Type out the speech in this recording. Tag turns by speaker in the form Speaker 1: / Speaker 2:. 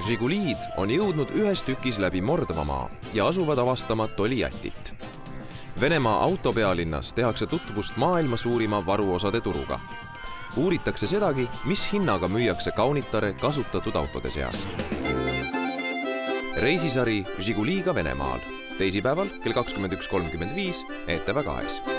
Speaker 1: Žiguliid on jõudnud ühes tükis läbi Mordovamaa ja asuvad avastama Tolijattit. Venemaa autopealinnas tehakse tutvust maailma suurima varuosade turuga. Uuritakse sedagi, mis hinnaga müüakse kaunitare kasutatud autode seast. Reisisari Žiguliiga Venemaal. Teisipäeval kell 21.35 ETV2.